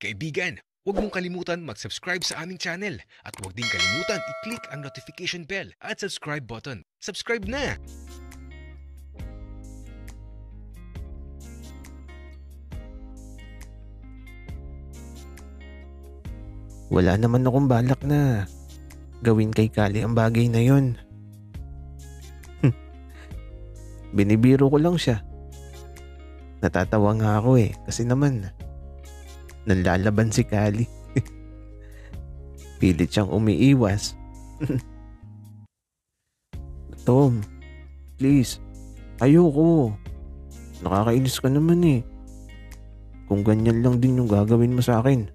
Kaibigan, huwag mong kalimutan mag-subscribe sa aming channel at huwag din kalimutan i-click ang notification bell at subscribe button. Subscribe na! Wala naman akong balak na gawin kay Kali ang bagay na yon. Binibiro ko lang siya. Natatawa nga ako kasi naman nanlalaban si Kali. Pilit siyang umiiwas. Tom, please, ayoko. Nakakainis ka naman Kung ganyan lang din yung gagawin mo sa akin,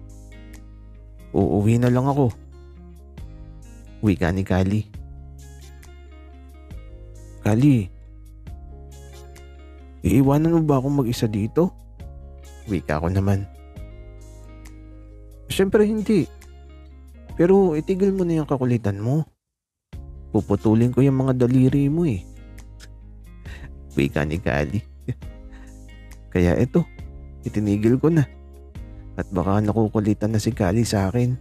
uuwi na lang ako. Wika ni Kali. Kali, iiwanan mo ba akong mag-isa dito? Wika ko naman. Siyempre hindi. Pero itigil mo na yung kakulitan mo. Puputulin ko yung mga daliri mo Wika ni Kali. Kaya ito, itinigil ko na. At baka nakukulitan na si Kali sa akin.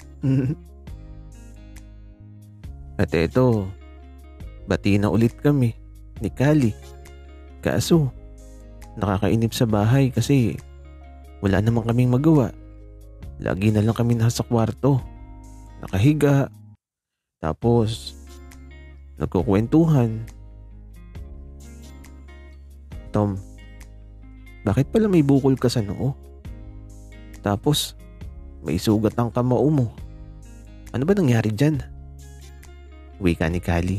At eto, bati na ulit kami ni Kali. Kaso, nakakainip sa bahay kasi wala namang kaming magawa. Lagi na lang kami nasa kwarto, nakahiga, tapos nagkukwentuhan. Tom, bakit pala may bukol ka sa noo? Tapos, may sugat ang kamao mo. Ano ba nangyari dyan? Wika ni Kali.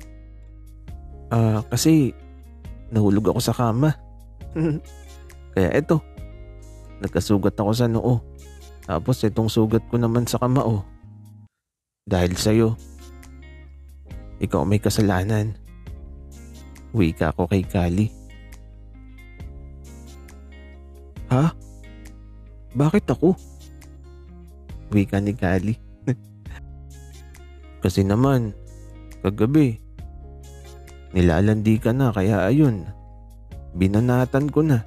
Kasi nahulog ako sa kama. Kaya eto, nagkasugat ako sa noo. Tapos itong sugat ko naman sa kamao. Dahil sa'yo. Ikaw may kasalanan. Wika ko kay Kali. Ha? Bakit ako? Wika ni Kali. Kasi naman, kagabi, nilalandi ka na kaya ayun, binanatan ko na.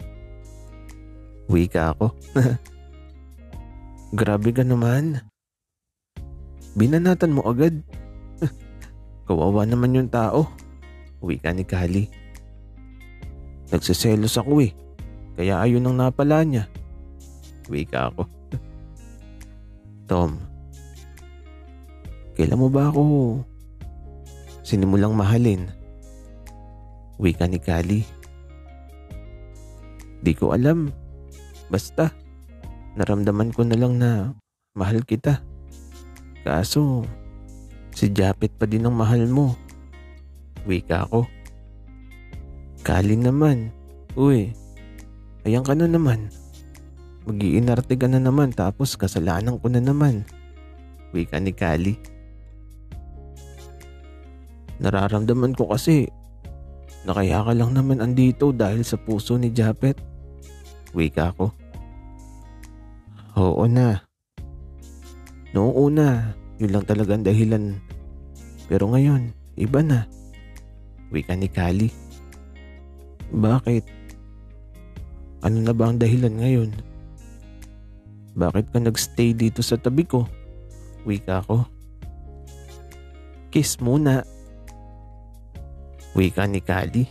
Wika ako. Grabe ka naman. Binanatan mo agad. Kawawa naman yung tao. Wika ni Kali. Nagsiselos ako kaya ayun ang napala niya. Wika ako. Tom, kailan mo ba ako sinimulang mahalin? Wika ni Kali. Di ko alam. Basta, naramdaman ko na lang na mahal kita. Kaso, si Japet pa din ang mahal mo. Wika ko. Kali naman. Uy, ayan ka na naman. Mag-iinarte ka na naman tapos kasalanan ko na naman. Wika ni Kali. Nararamdaman ko kasi na kaya ka lang naman andito dahil sa puso ni Japet. Wika ko. Oo na. Noong una, yun lang talagang dahilan. Pero ngayon, iba na. Wika ni Kali. Bakit? Ano na ba ang dahilan ngayon? Bakit ka nagstay dito sa tabi ko? Wika ko. Kiss muna. Wika ni Kali.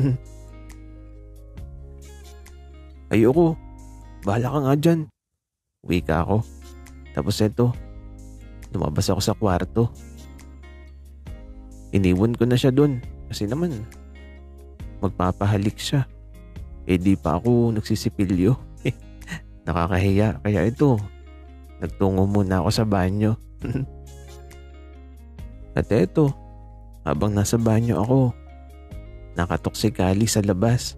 Ayoko. Bahala ka nga dyan. Wika ko. Tapos eto, lumabas ako sa kwarto. Iniwan ko na siya dun kasi naman magpapahalik siya. Di pa ako nagsisipilyo. Nakakahiya. Kaya ito, nagtungo muna ako sa banyo. At eto, habang nasa banyo ako, nakatok si Kali sa labas.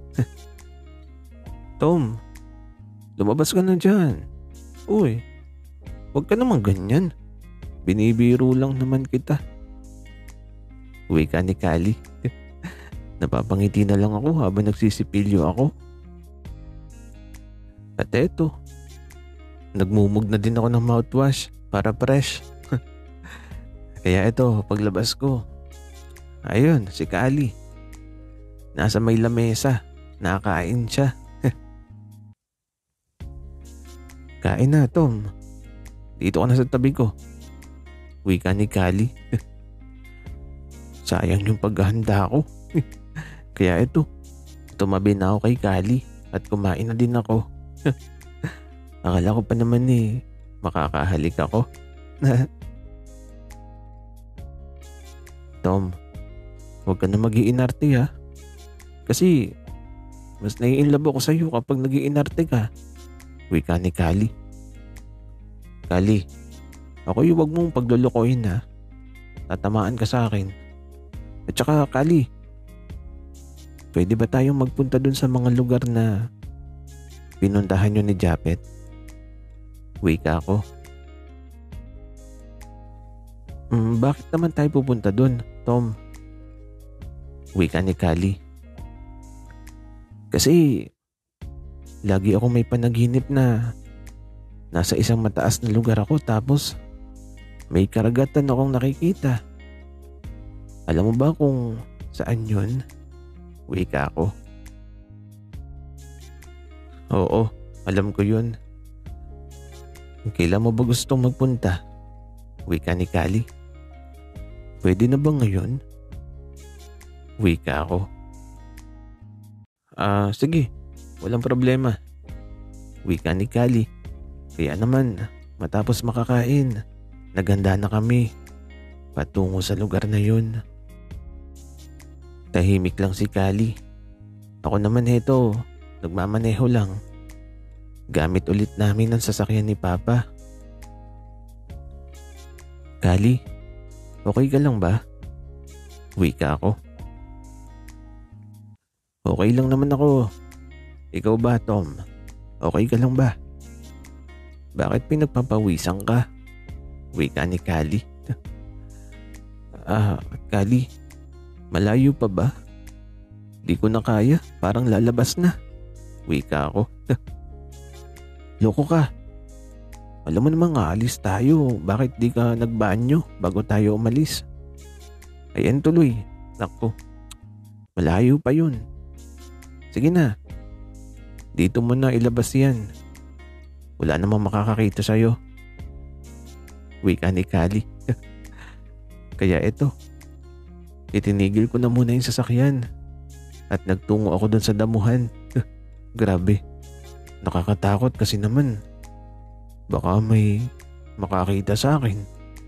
Tom, lumabas ka na dyan. Uy, huwag ka naman ganyan. Binibiro lang naman kita. Wika ni Kali. Napapangiti na lang ako habang nagsisipilyo ako. At eto, nagmumug na din ako ng mouthwash para fresh. Kaya eto, paglabas ko, ayun, si Kali. Nasa may lamesa, nakain siya. Kain na, Tom. Dito ka na sa tabi ko. Wika ni Kali. Sayang yung paghahanda ko. Kaya ito, tumabi na ako kay Kali at kumain na din ako. Akala ko pa naman makakahalik ako. Tom, huwag ka na mag-iinarte ha. Kasi mas nai-inlove ako sa'yo kapag nag-iinarte ka. Wika ni Kali. Kali, ako yung huwag mong paglulukoyin ha. Tatamaan ka sa akin. At saka Kali, pwede ba tayong magpunta dun sa mga lugar na pinuntahan nyo ni Japet? Wika ko. Bakit naman tayo pupunta dun, Tom? Wika ni Kali. Kasi lagi ako may panaginip na nasa isang mataas na lugar ako tapos may karagatan akong nakikita. Alam mo ba kung saan yun? Wika ko. Oo, alam ko yun. Kailan mo ba gustong magpunta? Wika ni Kali. Pwede na ba ngayon? Wika ko. Sige, walang problema. Wika ni Kali. Kaya naman, matapos makakain, naghanda na kami patungo sa lugar na yun. Tahimik lang si Kali. Ako naman nagmamaneho lang. Gamit ulit namin ang sasakyan ni Papa. Kali, okay ka lang ba? Wika ako. Okay lang naman ako. Ikaw ba, Tom? Okay ka lang ba? Bakit pinagpapawisan ka? Wika ni Kali. Kali, malayo pa ba? Di ko na kaya, parang lalabas na. Wika ako. Loko ka. Alam mo naman alis tayo. Bakit di ka nagbanyo bago tayo umalis? Ayan tuloy. Naku, malayo pa yun. Sige na. Dito mo na ilabas yan. Wala namang makakakita sa'yo. Wika ni Kali. Kaya itinigil ko na muna yung sasakyan at nagtungo ako dun sa damuhan. Grabe. Nakakatakot kasi naman. Baka may makakita sa akin.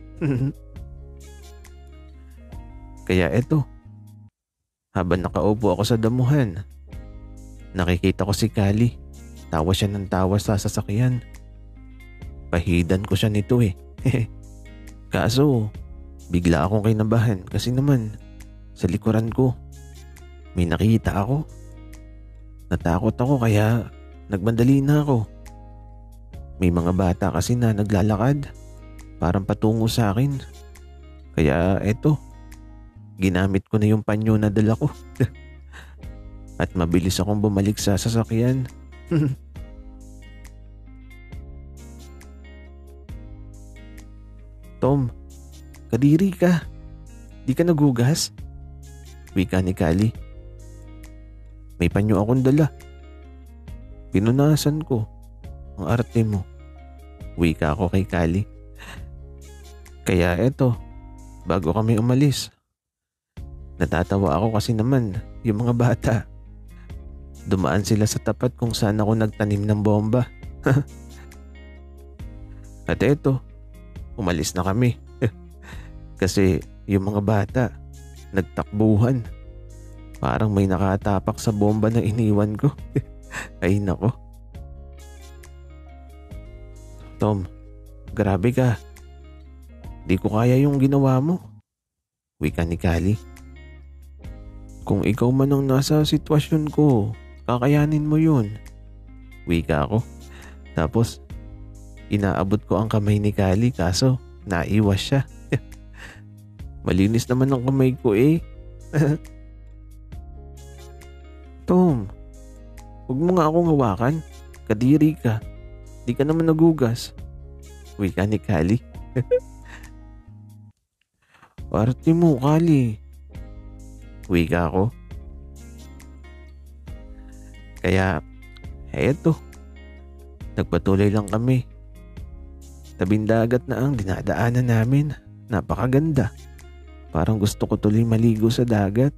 Kaya habang nakaupo ako sa damuhan, nakikita ko si Kali. Tawa siya ng tawa sa sasakyan. Pahidan ko siya nito Kaso, bigla akong kinabahan kasi naman sa likuran ko may nakita ako. Natakot ako kaya nagmadali na ako. May mga bata kasi na naglalakad parang patungo sa akin. Kaya ginamit ko na yung panyo na dala ko. At mabilis akong bumalik sa sasakyan. Tom, kadiri ka. Di ka nagugas? Wika ni Kali. May panyo akong dala. Pinunasan ko. Ang arte mo. Wika ako kay Kali. Kaya bago kami umalis, natatawa ako kasi naman yung mga bata. Dumaan sila sa tapat kung saan ako nagtanim ng bomba. At umalis na kami. Kasi yung mga bata nagtakbuhan. Parang may nakatapak sa bomba na iniwan ko. Ay nako. Tom, grabe ka. Di ko kaya yung ginawa mo. Wika ni Kali. Kung ikaw man ang nasa sitwasyon ko, kakayanin mo yun. Wika ako. Tapos, inaabot ko ang kamay ni Kali kaso naiwas siya. Malinis naman ang kamay ko Tom, huwag mo nga akong hawakan. Kadiri ka. Di ka naman nagugas. Wika ni Kali. Arte mo, Kali. Wika ako. Kaya, Nagpatuloy lang kami. Tabing dagat na ang dinadaanan namin. Napakaganda. Parang gusto ko tuloy maligo sa dagat.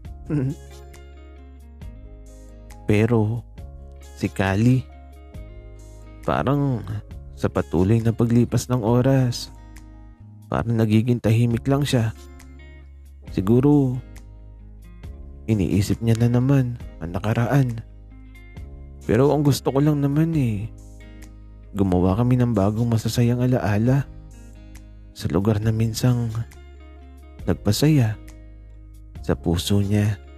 Pero si Kali, parang sa patuloy na paglipas ng oras, parang nagiging tahimik lang siya. Siguro iniisip niya na naman ang nakaraan. Pero ang gusto ko lang naman gumawa kami ng bagong masasayang alaala sa lugar na minsang nagpasaya sa puso niya.